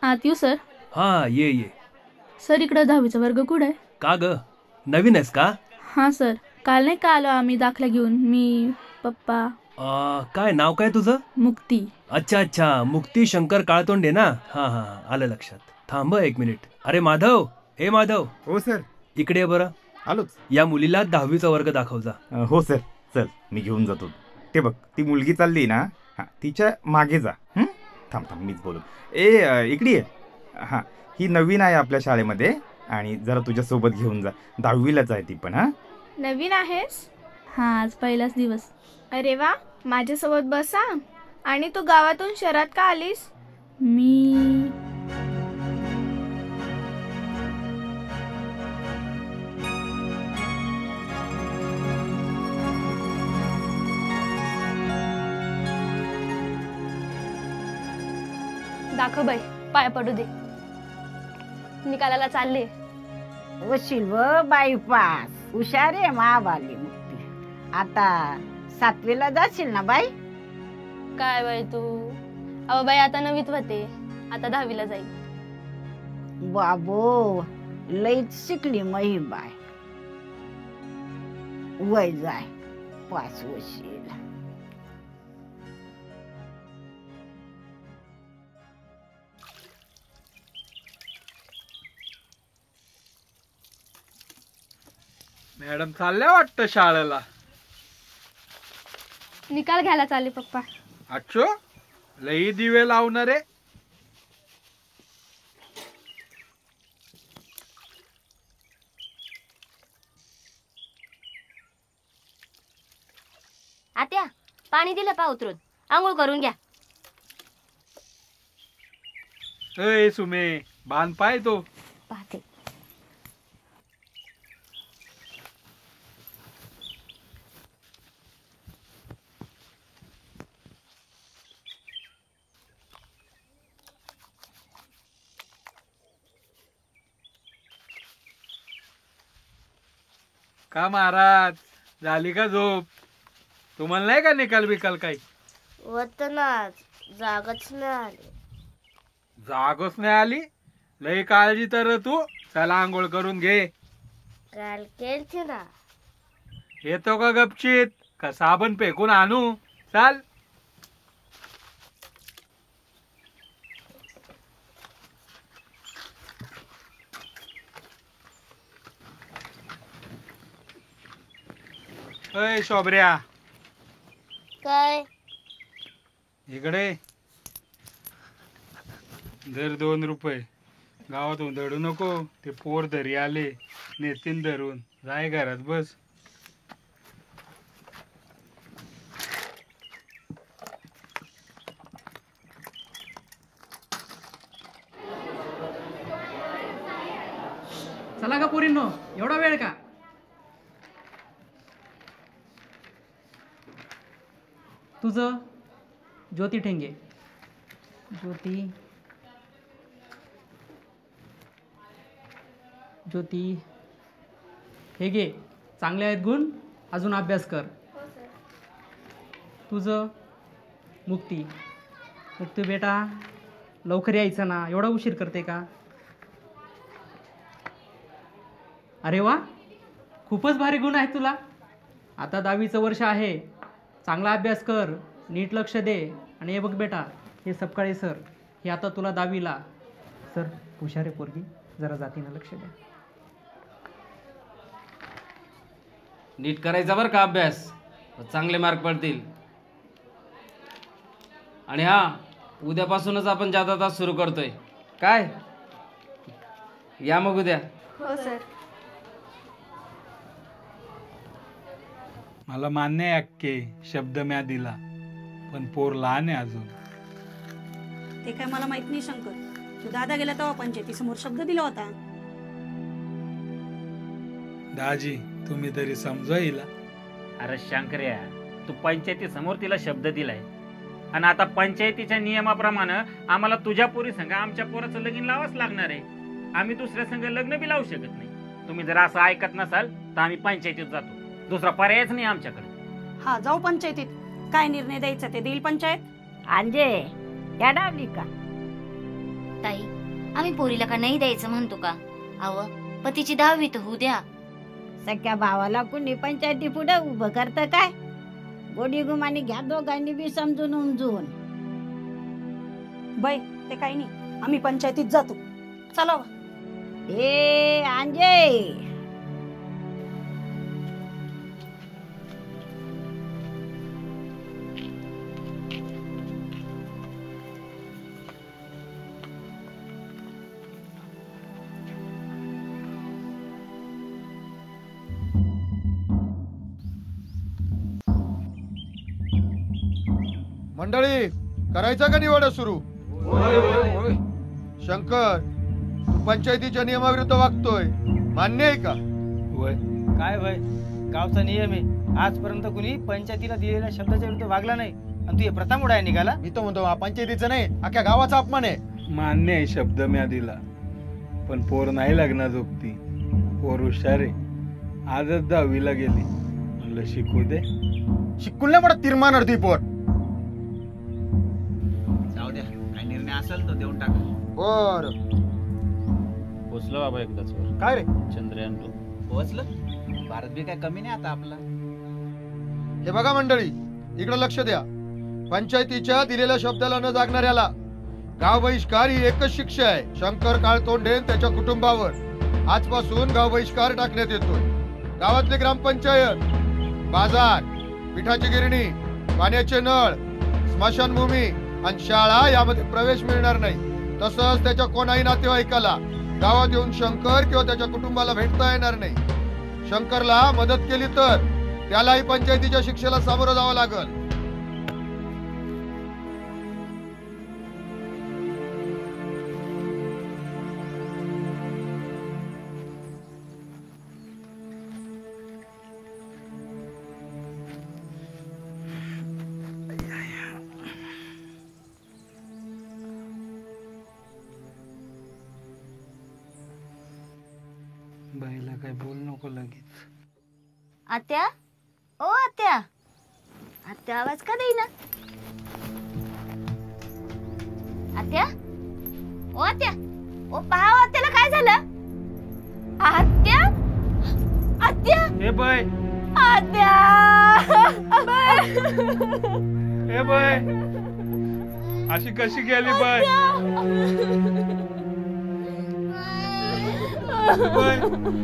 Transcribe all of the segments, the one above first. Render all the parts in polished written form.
आत येऊ सर? हा ये ये. सर इकडं 10वीचा वर्ग कुठे आहे? का ग, नवीन आहेस का? हां सर, काल नाही का आलो आम्ही दाखला घेऊन, मी पप्पा. काय नाव काय तुझं? मुक्ती. अच्छा अच्छा, मुक्ती शंकर काळतोंडे ना. हा हा, आलं लक्षात. थांब एक मिनिट. अरे माधव, हे माधव. हो सर. इकडे ये बरं. आलोच. या मुलीला 10वीचा वर्ग दाखव जा. हो सर, चल मी घेऊन जातो. ते बघ, ती मुलगी चालली ना, हा तिच्या मागे जा. थांब थांब, मीच बोलू. इकडे ये. हां, ही नवीन आहे आपल्या शाळेमध्ये आणि जरा तुझ्यासोबत घेऊन जा. 10वीलाच आहे ती पण. नवीन आहेस? हां, आज पहिलाच दिवस. अरे वा, माझ्यासोबत बसा. आणि तू गावातून शहरात का आलीस? मी दाखव बाई, पाया पडू दे. निकालाला चालले. वशील व बाईपास हुशार आहे महाबाली मुक्ती. आता 7वीला जाशील ना बाई? काय बाई तू? अहो बाई, आता 9वीत होते, आता 10वीला जाईल. बाबो, लईच शिकली मही बाय. वय जाय पास वशील. मॅडम चालल्या वाटतं शाळेला. निकाल घ्यायला चालले पप्पा. अच्छो, लई दिवे लावणारे. आत्या, पाणी दिलं पा उतरून, आंघोळ करून घ्या. ए सुमे, बांध पाय तो. पाहते. का महाराज, झाली का झोप? तुम्हाला नाही का निकाल बिकाल काही? होत ना, जागच नाही आली. जागच नाही आली? लई काळजी तर तू. चला आंघोळ करून घे. काल केलती ना. येतो का गपचित का साबण फेकून आणू? चाल. अय शोभऱ्या, काय? इकडे दर 2 रुपये. गावातून दडू नको, ते पोर धरी आले, नेतीन धरून. जाय घरात बस. चला का पोरींनो, एवढा वेळ का? तुझं? ज्योती ठेंगे. ज्योती ज्योती हे घे, चांगले आहेत गुण, अजून अभ्यास कर. तुझं? मुक्ती. मुक्ती बेटा, लवकर यायचं ना, एवढा उशीर करते का? अरे वा, खूपच भारी गुण आहेत तुला. आता 10वीचं वर्ष आहे, चांगला अभ्यास कर, नीट लक्ष दे. आणि हे बघ बेटा, हे सपकाळे सर, हे आता तुला 10वीला. सर हुशार आहे पोरगी, जरा जातीनं लक्ष द्या. नीट करायचा बरं का अभ्यास, चांगले मार्क पडतील. आणि हा, उद्यापासूनच आपण जाता तास सुरू करतोय. काय? या मग उद्या. हो सर. मला मान्य आहे अक्के, शब्द म्या दिला, पण पोर लहान आहे अजून. ते काय मला माहित नाही शंकर. तू दादा गेला तेव्हा पंचायती समोर शब्द दिला होता. दाजी, तुम्ही तरी समजा हिला. अरे शंकर्या, तू पंचायती समोर तिला शब्द दिलाय आणि आता पंचायतीच्या नियमाप्रमाणे आम्हाला तुझ्या पोरी संग आमच्या पोराचं लगीन लावाच लागणार आहे. आम्ही दुसऱ्या संग लग्न बी लावू शकत नाही. तुम्ही जर असं ऐकत नसाल तर आम्ही पंचायतीत जातो. दुसरा पर्यायच नाही आमच्याकडे. हा, जाऊ पंचायतीत. काय निर्णय द्यायचा ते देईल पंचायत. अंजे, या डावली का? ताई, आम्ही पोरीला का नाही द्यायचं म्हणतो का? अव पण तिची 10वी तर होऊ द्या. सख्या भावाला कुणी पंचायती पुढे उभं करतं काय? गोडी गुमानी घ्या दोघांनी बी समजून उमजून. बाई ते काही नाही, आम्ही पंचायतीत जातो. चला वा. ए अंजे, मंडळी, करायचा का निवड सुरू? शंकर, तू पंचायतीच्या नियमाविरुद्ध वागतोय, मान्य आहे का? होय. काय वय, गावचा नियम आहे. आजपर्यंत कुणी पंचायतीला दिलेल्या शब्दाच्या विरुद्ध वागला नाही आणि तू हे प्रथा मोडाय निघाला. मी तो म्हणतो पंचायतीचं नाही, अख्ख्या गावाचा अपमान आहे. मान्य आहे, शब्द म्या दिला, पण पोर नाही लग्ना जोगती. पोर हुशार आहे, आजच 10वीला गेली, म्हणलं शिकू दे. शिकून नाही मोठा तीर्मान ती पोर. जाऊ द्या, काय निर्णय असेल तर देऊन टाका. बर पोचलो बाबा एकदाच वर. काय रे चंद्रयान 2 पोहोचलं. भारत बी काय कमी नाही आता आपला. हे बघा मंडळी, इकडे लक्ष द्या. पंचायतीच्या दिलेल्या शब्दाला न जागणाऱ्याला गाव बहिष्कार ही एकच शिक्षा आहे. शंकर काळतोंडे त्याच्या कुटुंबावर आजपासून गाव बहिष्कार टाकण्यात येतोय. गावातली ग्रामपंचायत, बाजार, पिठाची गिरणी, पाण्याचे नळ, स्मशानभूमी आणि शाळा यामध्ये प्रवेश मिळणार नाही. तसंच त्याच्या कोणाही नातेवाईकाला गावात येऊन शंकर किंवा त्याच्या कुटुंबाला भेटता येणार नाही. शंकरला मदत केली तर त्यालाही पंचायतीच्या शिक्षेला सामोरं जावं लागल. बाईला काय बोल नको लगेच. आत्या, ओ आत्या, आत्या आवाज का देईना? आत्या, ओ आत्या, ओ पहा आत्याला काय झालं? आत्या, आत्या, ए बाय, आत्या, ए बाय, अशी कशी गेली बाय? बाय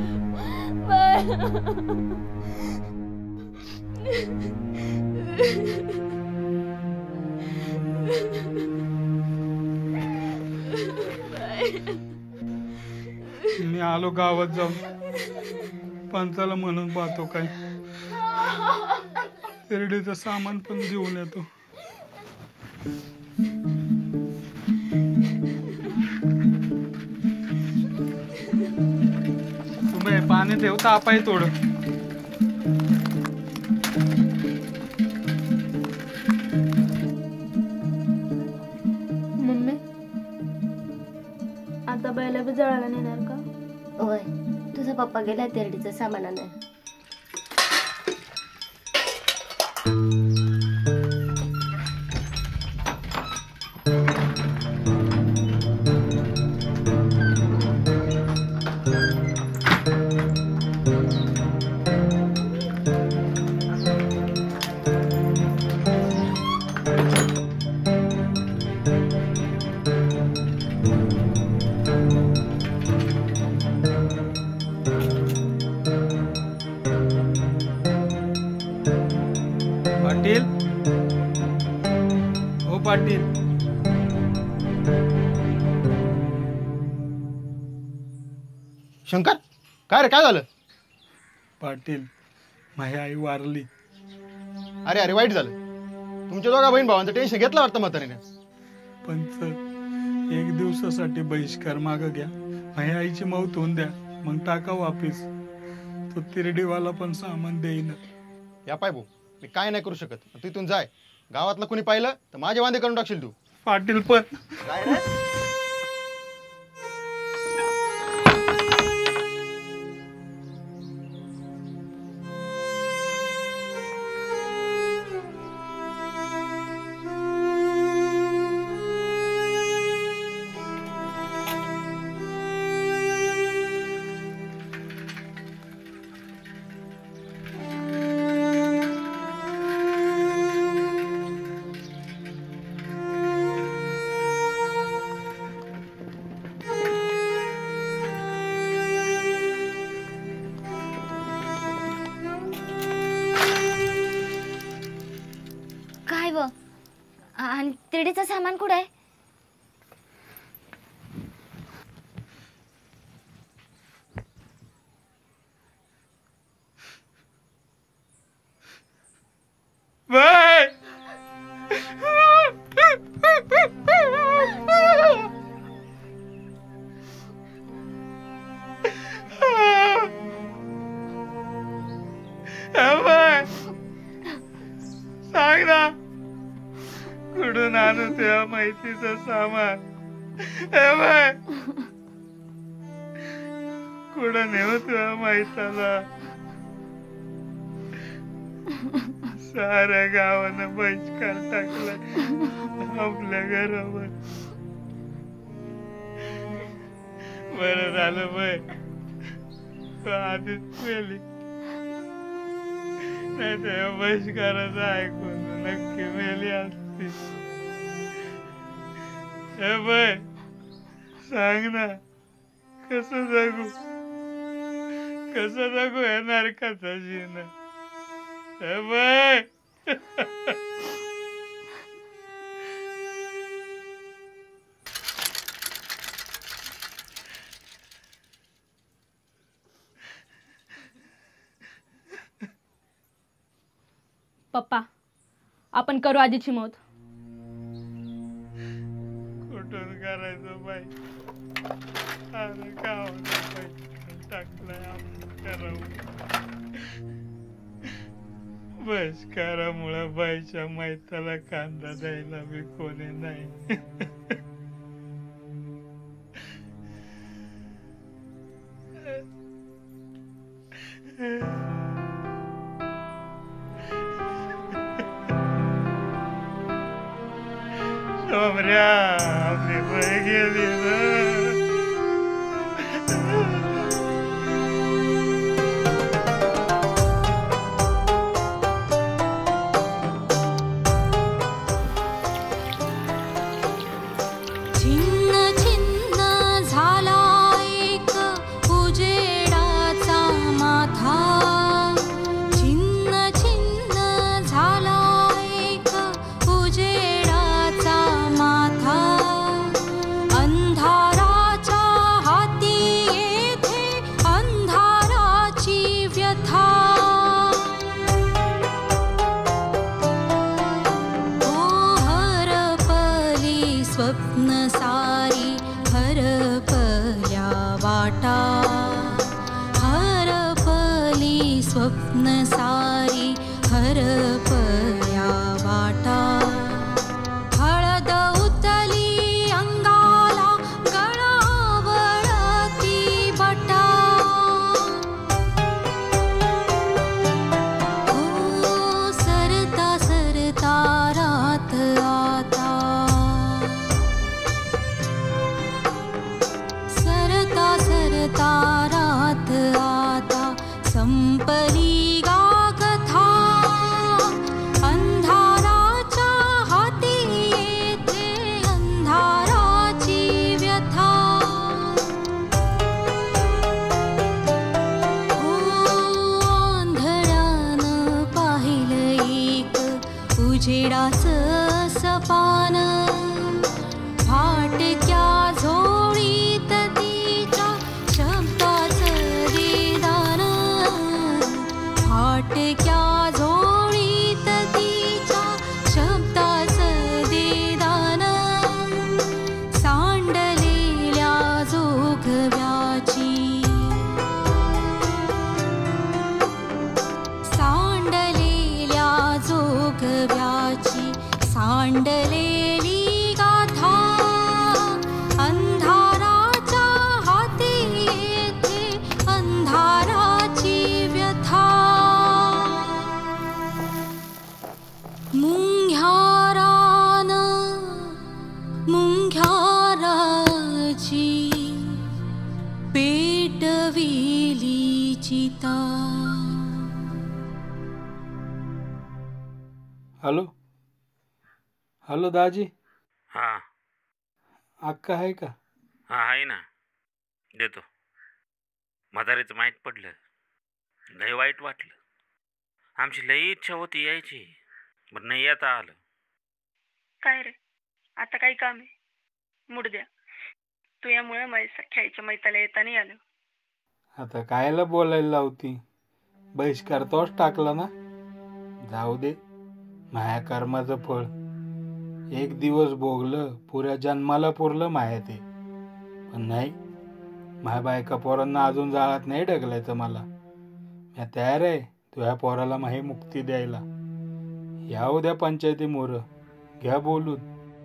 मी आलो गावात जाऊन पंचाला म्हणून पाहतो काय शिर्डीचं सामान पण घेऊन येतो. तुम्ही पाणी ठेव, ताप आहे थोडं. मम्मी, आता बैला बी जळायला नेणार का? होय, तुझा पप्पा गेला तेरडीचं सामानानं. पाटील, हो पाटील, शंकर, काय रे, काय झालं? पाटील, माझी आई वारली. अरे अरे, वाईट झालं. तुमच्या दोघा बहीण भावांचं टेन्शन घेतलं वाटतं म्हातारीने. पण सर, 1 दिवसासाठी बहिष्कार माग घ्या, माझ्या आईची मौत होऊन द्या, मग टाका वापिस. तो तिरडीवाला पण सामान देईन. या पाय भाऊ, मी काय नाही करू शकत. तिथून जाय. गावातलं कोणी पाहिलं तर माझे वांदे करून टाकशील तू. पाटील पण आणि तिरडीचं सामान कुठं आहे? सांग ना कुठून आणू त्या माहितीचं सामान? कुठं नेऊ तुझ्या माहिताला? साऱ्या गावानं बहिष्कार टाकलाय आपल्या घरावर. बरं झालं बाय तू आधीच मेली, नाही तर बहिष्काराचं ऐकून नक्की मेली असती. हे बाय सांग ना कसं जगू या नरकाचा जीवन? हे बाय पप्पा आपण करू आजीची मौत. कुठून करायचं बाई? अरे गावाला बाई टाकलाय आपण बहिष्कारामुळे बाईच्या माहिताला कांदा द्यायला बी कोणी नाही. सोमऱ्या आपली बाई गेली ना. हॅलो हॅलो दाजी. हा अक्का आहे का? हा आहे ना, देतो. म्हातारीचं माहीत पडलं, लय वाईट वाटलं. आमची लई इच्छा होती यायची, पण नाही येता आलं. काय रे, आता काही काम आहे? मूड द्या. तू यामुळे माझ्या आईच्या मैताला येता नाही आलं. आता कायला बोलायला लावती? बहिष्कार तोच टाकला ना. जाऊ दे, माया कर्माचं फळ. एक दिवस भोगलं, पुऱ्या जन्माला पुरलं माया ते. पण नाही, माझ्या बायका पोरांना अजून जाळात नाही ढकलायचं मला. मी तयार आहे तुझ्या पोराला माही मुक्ती द्यायला. या उद्या पंचायती मोर घ्या बोलून.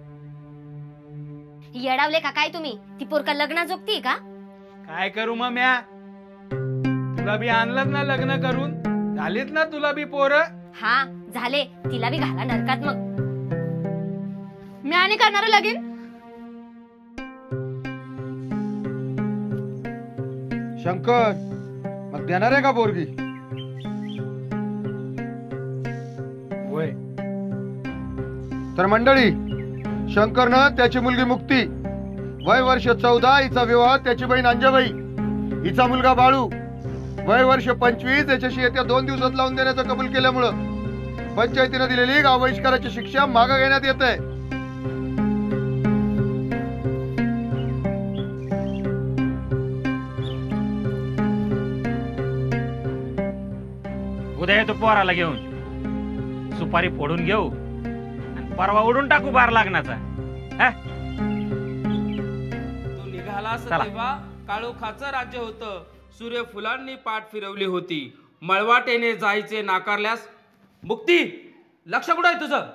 येडावले का काय तुम्ही? ती पोरका लग्ना जोगती का? काय करू मग म्या? तुला बी आणलं ना लग्न करून? झालीत ना तुला बी पोरं? हा झाले. तिला बी घाला नरकात मग. मी आणि करणार लगीन. शंकर, मग देणार आहे का पोरगी? होय. तर मंडळी, शंकरनं त्याची मुलगी मुक्ती, वय वर्ष 14, हिचा विवाह त्याची बहीण अंजबाई, हिचा मुलगा बाळू वय वर्ष 25 याच्याशी येत्या 2 दिवसात लावून देण्याचं कबूल केल्यामुळं पंचायतीनं दिलेली गाव बहिष्काराची शिक्षा मागे घेण्यात येत आहे. उद्या येतो पोराला घेऊन, सुपारी फोडून घेऊ आणि परवा उडून टाकू बार लागण्याचा. तू निघाला असं तेव्हा काळोखाचं राज्य होतं. सूर्यफुलांनी पाठ फिरवली होती. मळवाटेने जायचे नाकारल्यास मुक्ती. लक्ष कुठं आहे तुझं?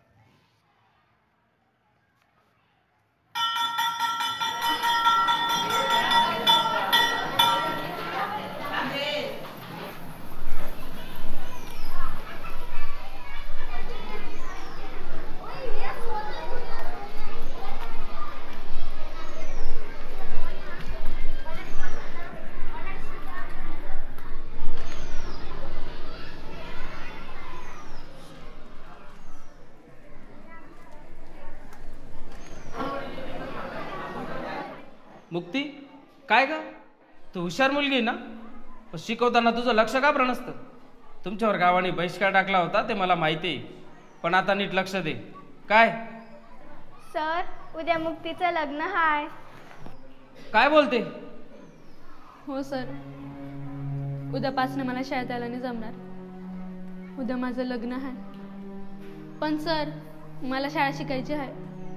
मुक्ती, काय ग? तू हुशार मुलगी ना, पण शिकवताना तुझं लक्ष का बरं नसतं? तुमच्यावर गावाने बहिष्कार टाकला होता ते मला माहिती आहे, पण आता नीट लक्ष दे. काय? सर, उद्या मुक्तीचं लग्न हाय. काय बोलते? हो सर, उद्यापासून मला शाळेत यायला नाही जमणार. उद्या माझं लग्न आहे. पण सर, मला शाळा शिकायची आहे.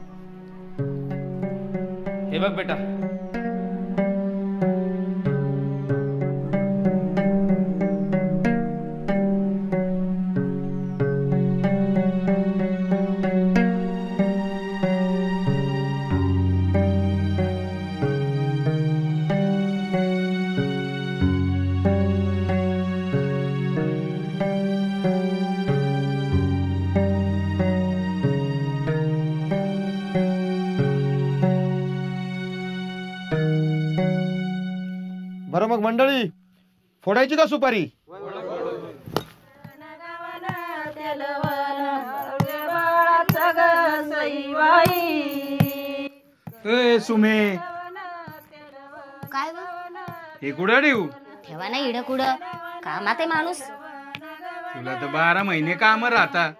हे बघ बेटा, बरं मग मंडळी, फोडायची का सुपारी? ए सुमे, काय हे कुठं ठेवू? ठेवा ना इडं कुडं. कामात आहे माणूस. तुला तर 12 महिने काम राहता.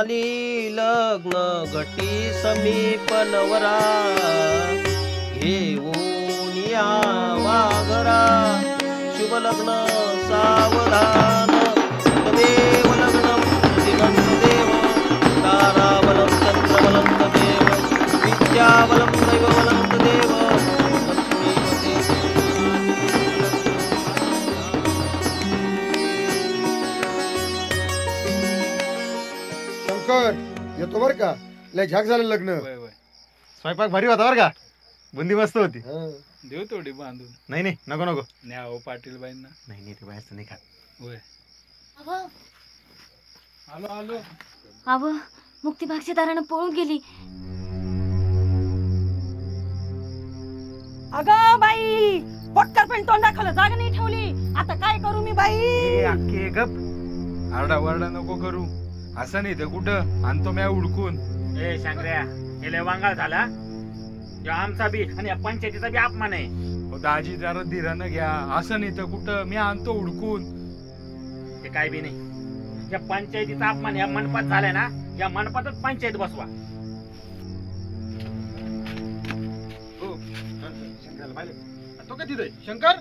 झाली लग्न घटी समीप नवरा घेऊन या वाघरा शुभ लग्न सावधान देव लग्न दिवंत देव ताराबलं चंद्रबलं देव विद्याबलं दैवबलं देव शंकर येतो बर का, लय झाक झालं लग्न. स्वयंपाक भारी होता बर का, बुंदी मस्त होती. देऊ थोडी बांधून. नाही नाही नको नको. न्या हो पाटील बाईंना. नाही नाही ते बाहेरचं नाही खात. होय. आलो आलो. अव मुक्ती भागशेदारानं पळून गेली. अगं बाई, पटकर पण तोंड दाखवलं, जागा नाही ठेवली. आता काय करू मी बाई? अख्खे गप. आरडा वरडा नको करू. असं नाही तर कुठं आणतो म्या उडकून. ए शांकऱ्या, हे लय वांगाळ झाला. या आमचा बी आणि या पंचायतीचा बी अपमान आहे. हो दाजी जरा धीरानं घ्या. असं नाही तर कुठं मी आणतो उडकून. ते काय बी नाही. या पंचायतीचा अपमान या मंडपात झालाय ना, या मंडपातच पंचायत बसवा. तो का तिथे शंकर?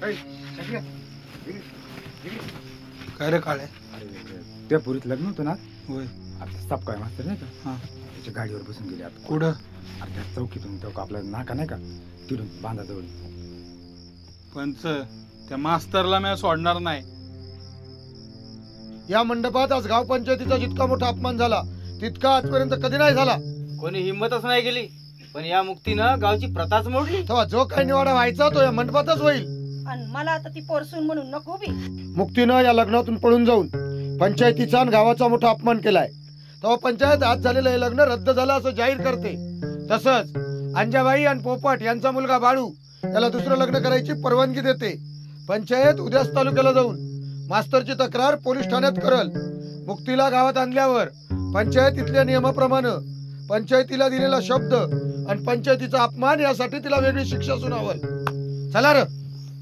काय रे काळे? त्या पुरीत लग्न होतं ना. होय. आता सपकाळ मास्तर नाही का, त्याच्या गाडीवर बसून गेले. आता कुठं? त्या चौकीतून तो आपला नाका नाही का, तिथून बांधाजवळ. पंच, त्या मास्तरला मी सोडणार नाही. या मंडपात आज गाव पंचायतीचा जितका मोठा अपमान झाला तितका आजपर्यंत कधी नाही झाला. कोणी हिंमतच नाही केली, पण या मुक्तीनं गावची प्रथाच मोडली. तेव्हा जो काही निवाडा व्हायचा तो या मंडपातच होईल. आणि मला आता ती पोरसून म्हणून नको बी. मुक्तीनं या लग्नातून पळून जाऊन पंचायतीचा आणि गावाचा मोठा अपमान केलाय. तेव्हा पंचायत आज झालेलं हे लग्न रद्द झालं असं जाहीर करते. तसंच अंजाबाई आणि पोपट यांचा मुलगा बाळू याला दुसरं लग्न करायची परवानगी देते. पंचायत उद्याच तालुक्याला जाऊन मास्तरची तक्रार पोलीस ठाण्यात करल. मुक्तीला गावात आणल्यावर पंचायतीतल्या नियमाप्रमाणे पंचायतीला दिलेला शब्द आणि पंचायतीचा अपमान यासाठी तिला वेगळी शिक्षा सुनावल. चला र.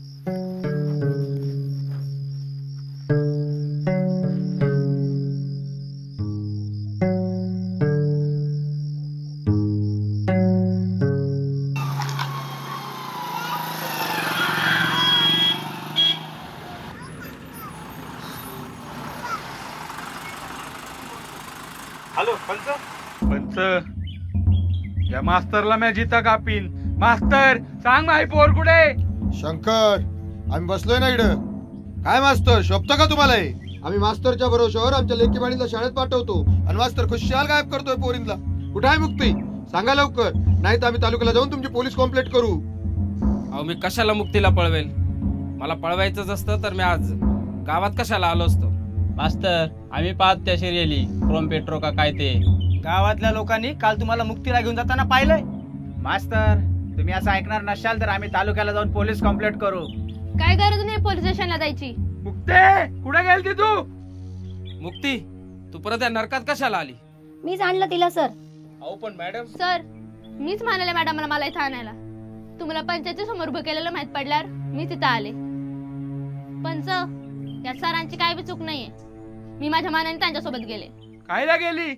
हॅलो पंच. पंच, या मास्तरला मी जिता कापीन. मास्तर सांग माही पोर कुठे? शंकर, आम्ही बसलोय ना इकडं. काय मास्तर शोभतं का तुम्हाला हे? आम्ही मास्तरच्या भरोश्यावर आमच्या लेकी बाळीला शाळेत पाठवतो आणि मास्तर खुशाल गायब करतोय पोरींला. कुठे आहे मुक्ती? सांगा लवकर, नाही तर आम्ही तालुक्याला जाऊन तुमची पोलीस कंप्लेंट करू. अहो मी कशाला मुक्तीला पळवेल? मला पळवायचंच असतं तर मी आज गावात कशाला आलो असतो. मास्तर, आम्ही पाहत त्या शिरलेली क्रोम पेट्रो का काय ते. गावातल्या लोकांनी काल तुम्हाला मुक्तीला घेऊन जाताना पाहिलंय. मास्तर, तुम्ही असं ऐकणार नसाल तर आम्ही तालुक्याला जाऊन पोलीस कंप्लेंट करू. काय गरज नाही पोलीस स्टेशनला जायची. मुक्ती कुठे गेलती तू? मुक्ती, तू परत या नरकात कशाला आली? मीच आणलं तिला सर. अहो पण मॅडम. सर, मीच म्हणाले मॅडमला मला इथं आणायला. तुम्हाला पंचायती समोर उभं केलेलं माहित पडल्यावर मी तिथं आले. पंच, या सरांची काय बी चूक नाहीये. मी माझ्या मानाने त्यांच्यासोबत गेले. कायला गेली?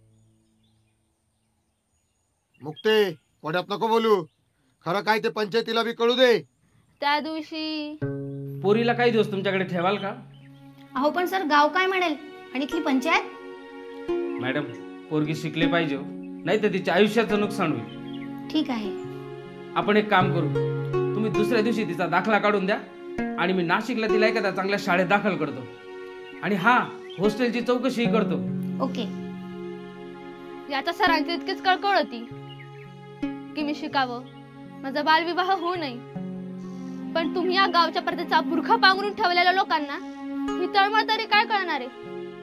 मुक्ते, वड्यात नको बोलू. खरं काय ते पंचायतीला बी कळू दे. त्या दिवशी पोरीला काही दिवस तुमच्याकडे ठेवाल का? अहो पण सर, गाव काय म्हणेल आणि इथली पंचायत? मॅडम, पोरगी शिकली पाहिजे, नाही तर तिच्या आयुष्याचं नुकसान होईल. ठीक आहे. आपण एक काम करू, तुम्ही दुसऱ्या दिवशी तिचा दाखला काढून द्या आणि मी नाशिकला तिला एखाद्या चांगल्या शाळेत दाखल करतो. आणि हा, हॉस्टेलची चौकशी करतो. ओके. याचा सरांची इतकीच कळकळ होती की मी शिकावं, माझा बालविवाह होऊ नये. पण तुम्ही या गावच्या प्रदेचा बुरखा पांघरून ठेवलेल्या लोकांना ही तळमळ तरी काय कळणार आहे?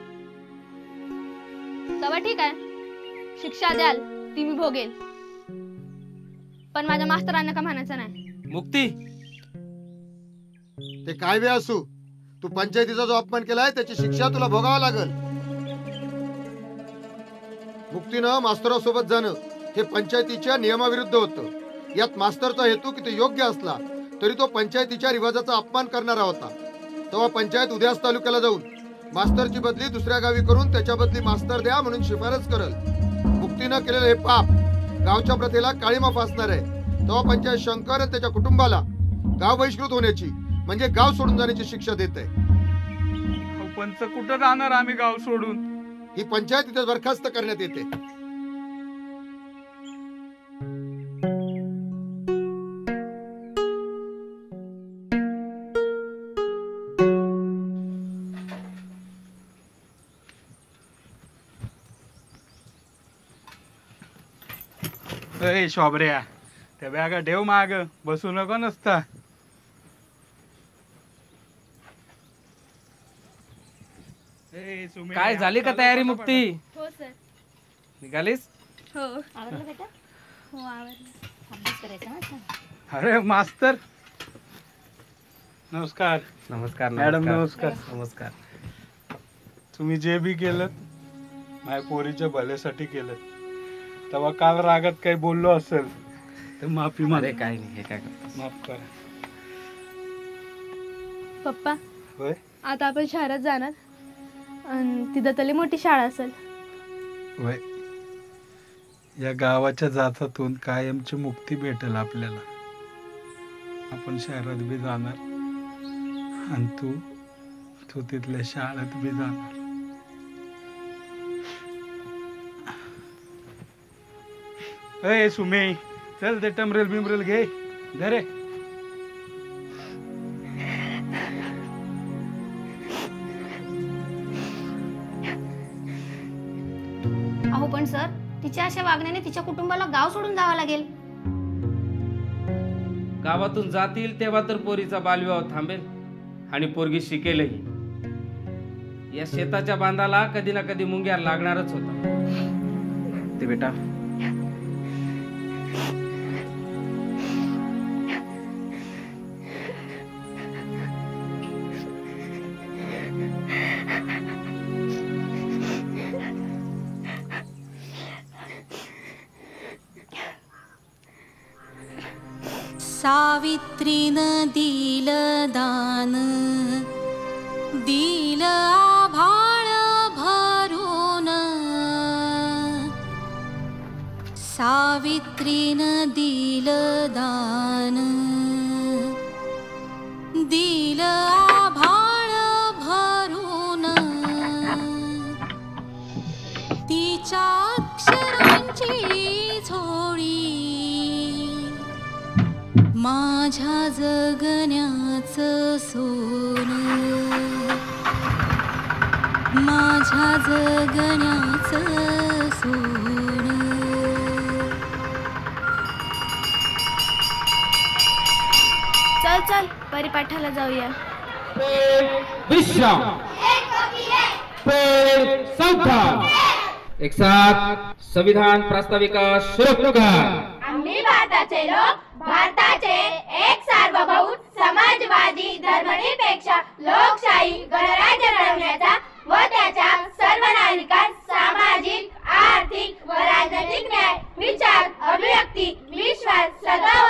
तेव्हा ठीक आहे, शिक्षा द्याल ती मी भोगेल, पण माझ्या मास्तरांना का म्हणायचं नाही. मुक्ती, ते काय बी असू, तू पंचायतीचा जो अपमान केलाय त्याची शिक्षा तुला भोगावा लागल. मुक्तीनं मास्तरासोबत जाणं हे पंचायतीच्या नियमाविरुद्ध होतं. यात मास्तरचा हेतू किती योग्य असला तरी तो पंचायतीच्या रिवाजाचा अपमान करणारा होता. तेव्हा पंचायत उद्याच तालुक्याला जाऊन मास्तरची बदली दुसऱ्या गावी करून त्याच्या बदली मास्तर द्या म्हणून शिफारस करल. मुक्तीनं केलेलं हे पाप गावच्या प्रथेला काळीमा फासणार आहे. तेव्हा पंचायत शंकर आणि त्याच्या कुटुंबाला गाव बहिष्कृत होण्याची म्हणजे गाव सोडून जाण्याची शिक्षा देत आहे. पंच कुठं राहणार आम्ही गाव सोडून? ही पंचायत इथे बरखास्त करण्यात येते. ए शोभऱ्या, त्या बॅगा ठेव माग, बसू नको नसता. काय झाली का तयारी मुक्ती? हो सर. निघालीस? हो. आवडलं बेटा? हो आवडलं. अभ्यास करायचा ना. अरे मास्तर नमस्कार. नमस्कार मॅडम नमस्कार. नमस्कार. तुम्ही जे बी केलं माझ्या पोरीच्या भल्यासाठी केलं. तेव्हा काल रागात काही बोललो असेल तर माफी माग. काय नाही, हे काय करतो, माफ करा. पप्पा होय, आता आपण शहरात जाणार आणि तिथं तरी मोठी शाळा असेल. होय. या गावाच्या जाचातून कायमची मुक्ती भेटेल आपल्याला. आपण शहरात बी जाणार आणि तू तिथल्या शाळेत बी जाणार. ए सुमे, चल ते टमरेल बिमरेल घे धरे. अहो पण सर, तिच्या अशा वागण्याने तिच्या कुटुंबाला गाव सोडून जावं लागेल. गावातून जातील तेव्हा तर पोरीचा बालविवाह थांबेल आणि पोरगी शिकेलही. या शेताच्या बांधाला कधी ना कधी मुंग्या लागणारच होता. ते बेटा सावित्रीनं दिलं दान, दिलं आभाळ भरून. सावित्रीनं दिलं दान, दिलं आभाळ भरून. तिच्या अक्षरांची झोळी माझ्या जगण्याचं सोनं, माझ्या जगण्याचं सोनं. चल चल परिपाठाला जाऊया. विश्राम. एक साथ संविधान प्रास्ताविका शुरू कर. आम्ही भारताचे लोक भारताचे एक सार्वभौम समाजवादी धर्मनिरपेक्ष लोकशाही गणराज्य घडवण्याचा व त्याच्या सर्व नागरिकांस सामाजिक आर्थिक व राजनैतिक न्याय विचार अभिव्यक्ती विश्वास सदा